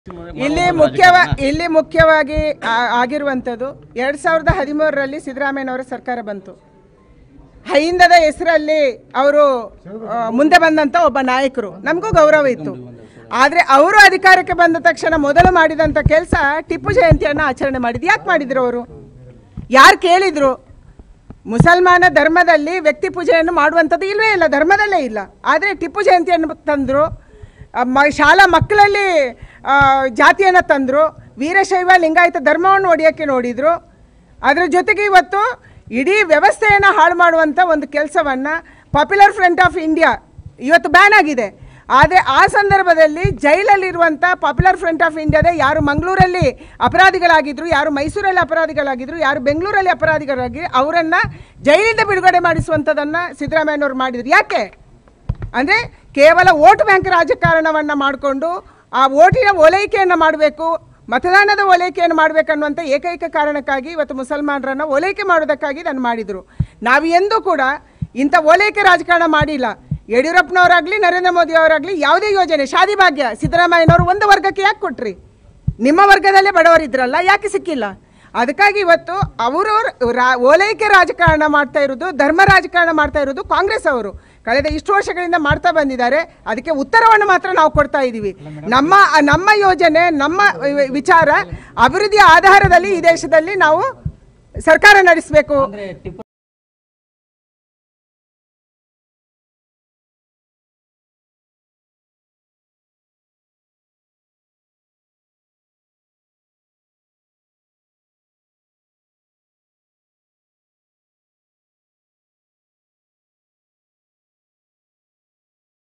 ಇಲ್ಲಿ ಮುಖ್ಯವಾಗಿ ಆಗಿರುವಂತದ್ದು 2013ರಲ್ಲಿ ಸಿದ್ದರಾಮಯ್ಯನವರ ಸರ್ಕಾರ ಬಂತು. ಹೈಂದದ ಹೆಸರಲ್ಲಿ ಅವರು ಮುಂದೆ ಬಂದಂತ ಒಬ್ಬ ನಾಯಕರು, ನಮಗೂ ಗೌರವ ಇತ್ತು. ಆದರೆ ಅವರು ಅಧಿಕಾರಕ್ಕೆ ಬಂದ ತಕ್ಷಣ ಮೊದಲು ಮಾಡಿದಂತ ಕೆಲಸ ಟಿಪ್ಪು ಜಯಂತಿಯನ್ನು ಆಚರಣೆ ಮಾಡಿದ್ರು. ಯಾಕೆ ಮಾಡಿದ್ರು ಅವರು? ಯಾರು ಕೇಳಿದ್ರು? ಮುಸಲ್ಮಾನ ಧರ್ಮದಲ್ಲಿ ವ್ಯಕ್ತಿ ಪೂಜೆಯನ್ನು ಮಾಡುವಂಥದ್ದು ಇಲ್ವೇ ಇಲ್ಲ, ಧರ್ಮದಲ್ಲೇ ಇಲ್ಲ. ಆದರೆ ಟಿಪ್ಪು ಜಯಂತಿಯನ್ನು ತಂದರು, ಶಾಲಾ ಮಕ್ಕಳಲ್ಲಿ ಜಾತಿಯನ್ನು ತಂದರು, ವೀರಶೈವ ಲಿಂಗಾಯತ ಧರ್ಮವನ್ನು ಒಡೆಯೋಕ್ಕೆ ನೋಡಿದರು. ಅದರ ಜೊತೆಗೆ ಇವತ್ತು ಇಡೀ ವ್ಯವಸ್ಥೆಯನ್ನು ಹಾಳು ಮಾಡುವಂಥ ಒಂದು ಕೆಲಸವನ್ನು ಪಾಪ್ಯುಲರ್ ಫ್ರಂಟ್ ಆಫ್ ಇಂಡಿಯಾ ಇವತ್ತು ಬ್ಯಾನ್ ಆಗಿದೆ. ಆದರೆ ಆ ಸಂದರ್ಭದಲ್ಲಿ ಜೈಲಲ್ಲಿರುವಂಥ ಪಾಪ್ಯುಲರ್ ಫ್ರಂಟ್ ಆಫ್ ಇಂಡಿಯಾದ ಯಾರು ಮಂಗಳೂರಲ್ಲಿ ಅಪರಾಧಿಗಳಾಗಿದ್ದರು, ಯಾರು ಮೈಸೂರಲ್ಲಿ ಅಪರಾಧಿಗಳಾಗಿದ್ದರು, ಯಾರು ಬೆಂಗಳೂರಲ್ಲಿ ಅಪರಾಧಿಗಳಾಗಿ ಅವರನ್ನು ಜೈಲಿಂದ ಬಿಡುಗಡೆ ಮಾಡಿಸುವಂಥದ್ದನ್ನು ಸಿದ್ದರಾಮಯ್ಯನವರು ಮಾಡಿದರು. ಯಾಕೆ ಅಂದರೆ ಕೇವಲ ವೋಟ್ ಬ್ಯಾಂಕ್ ರಾಜಕಾರಣವನ್ನು ಮಾಡಿಕೊಂಡು ಆ ವೋಟಿನ ಓಲೈಕೆಯನ್ನು ಮಾಡಬೇಕು, ಮತದಾನದ ಓಲೈಕೆಯನ್ನು ಮಾಡಬೇಕನ್ನುವಂಥ ಏಕೈಕ ಕಾರಣಕ್ಕಾಗಿ ಇವತ್ತು ಮುಸಲ್ಮಾನರನ್ನು ಓಲೈಕೆ ಮಾಡೋದಕ್ಕಾಗಿ ಇದನ್ನು ಮಾಡಿದರು. ನಾವು ಎಂದೂ ಕೂಡ ಇಂಥ ಓಲೈಕೆ ರಾಜಕಾರಣ ಮಾಡಿಲ್ಲ. ಯಡಿಯೂರಪ್ಪನವರಾಗಲಿ ನರೇಂದ್ರ ಮೋದಿ ಅವರಾಗಲಿ ಯಾವುದೇ ಯೋಜನೆ, ಶಾದಿ ಭಾಗ್ಯ ಸಿದ್ದರಾಮಯ್ಯನವರು ಒಂದು ವರ್ಗಕ್ಕೆ ಯಾಕೆ ಕೊಟ್ರಿ? ನಿಮ್ಮ ವರ್ಗದಲ್ಲೇ ಬಡವರಿದ್ರಲ್ಲ, ಯಾಕೆ ಸಿಕ್ಕಿಲ್ಲ? ಅದಕ್ಕಾಗಿ ಇವತ್ತು ಅವರು ಓಲೈಕೆ ರಾಜಕಾರಣ ಮಾಡ್ತಾ ಇರೋದು, ಧರ್ಮ ರಾಜಕಾರಣ ಮಾಡ್ತಾ ಇರೋದು ಕಾಂಗ್ರೆಸ್ ಅವರು ಕಳೆದ ಇಷ್ಟು ವರ್ಷಗಳಿಂದ ಮಾಡ್ತಾ ಬಂದಿದ್ದಾರೆ. ಅದಕ್ಕೆ ಉತ್ತರವನ್ನು ಮಾತ್ರ ನಾವು ಕೊಡ್ತಾ ಇದ್ದೀವಿ. ನಮ್ಮ ಯೋಜನೆ, ನಮ್ಮ ವಿಚಾರ, ಅಭಿವೃದ್ಧಿಯ ಆಧಾರದಲ್ಲಿ ಈ ದೇಶದಲ್ಲಿ ನಾವು ಸರ್ಕಾರ ನಡೆಸಬೇಕು.